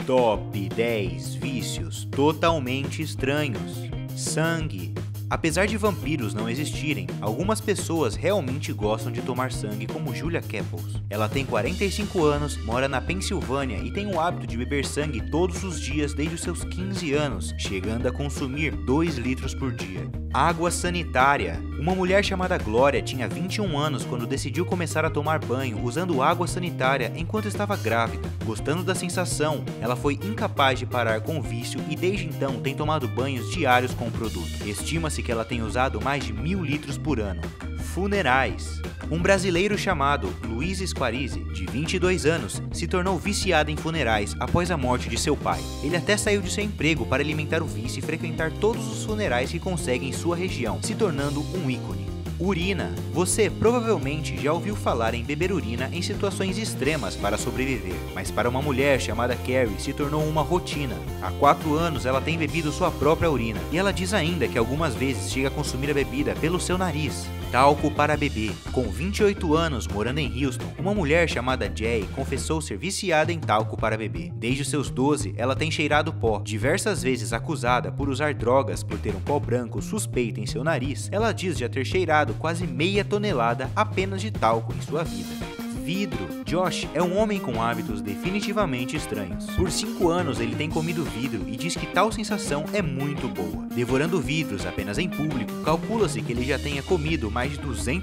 Top 10 vícios totalmente estranhos. Sangue. Apesar de vampiros não existirem, algumas pessoas realmente gostam de tomar sangue, como Julia Keppels. Ela tem 45 anos, mora na Pensilvânia e tem o hábito de beber sangue todos os dias desde os seus 15 anos, chegando a consumir 2 litros por dia. Água sanitária. Uma mulher chamada Glória tinha 21 anos quando decidiu começar a tomar banho usando água sanitária enquanto estava grávida. Gostando da sensação, ela foi incapaz de parar com o vício e desde então tem tomado banhos diários com o produto. Estima-se que ela tem usado mais de 1000 litros por ano. Funerais. Um brasileiro chamado Luiz Squarizi, de 22 anos, se tornou viciado em funerais após a morte de seu pai. Ele até saiu de seu emprego para alimentar o vício e frequentar todos os funerais que consegue em sua região, se tornando um ícone. Urina. Você provavelmente já ouviu falar em beber urina em situações extremas para sobreviver, mas para uma mulher chamada Carrie se tornou uma rotina. Há 4 anos ela tem bebido sua própria urina, e ela diz ainda que algumas vezes chega a consumir a bebida pelo seu nariz. Talco para bebê. Com 28 anos, morando em Houston, uma mulher chamada Jay confessou ser viciada em talco para bebê. Desde os seus 12, ela tem cheirado pó. Diversas vezes acusada por usar drogas por ter um pó branco suspeito em seu nariz, ela diz já ter cheirado quase meia tonelada apenas de talco em sua vida. Vidro. Josh é um homem com hábitos definitivamente estranhos. Por 5 anos ele tem comido vidro e diz que tal sensação é muito boa. Devorando vidros apenas em público, calcula-se que ele já tenha comido mais de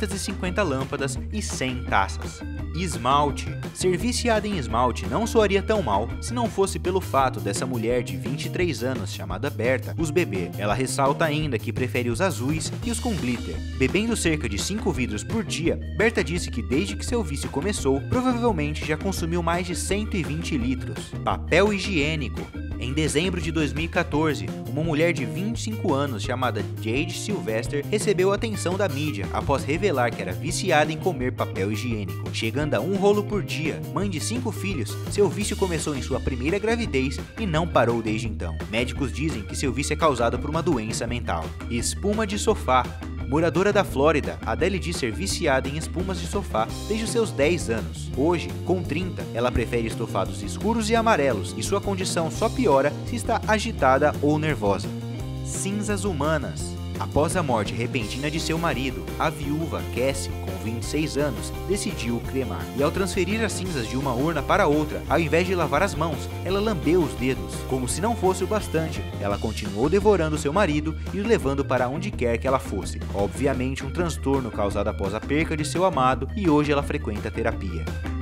250 lâmpadas e 100 taças. Esmalte. Ser viciado em esmalte não soaria tão mal se não fosse pelo fato dessa mulher de 23 anos, chamada Berta, os beber. Ela ressalta ainda que prefere os azuis e os com glitter. Bebendo cerca de 5 vidros por dia, Berta disse que desde que seu vício começou, provavelmente já consumiu mais de 120 litros. Papel higiênico. Em dezembro de 2014, uma mulher de 25 anos chamada Jade Sylvester recebeu a atenção da mídia após revelar que era viciada em comer papel higiênico. Chegando a 1 rolo por dia, mãe de 5 filhos, seu vício começou em sua primeira gravidez e não parou desde então. Médicos dizem que seu vício é causado por uma doença mental. Espuma de sofá. Moradora da Flórida, Adele diz ser viciada em espumas de sofá desde os seus 10 anos. Hoje, com 30, ela prefere estofados escuros e amarelos e sua condição só piora se está agitada ou nervosa. Cinzas humanas. Após a morte repentina de seu marido, a viúva Cassie, com 26 anos, decidiu cremar. E ao transferir as cinzas de uma urna para outra, ao invés de lavar as mãos, ela lambeu os dedos. Como se não fosse o bastante, ela continuou devorando seu marido e o levando para onde quer que ela fosse. Obviamente um transtorno causado após a perca de seu amado, e hoje ela frequenta terapia.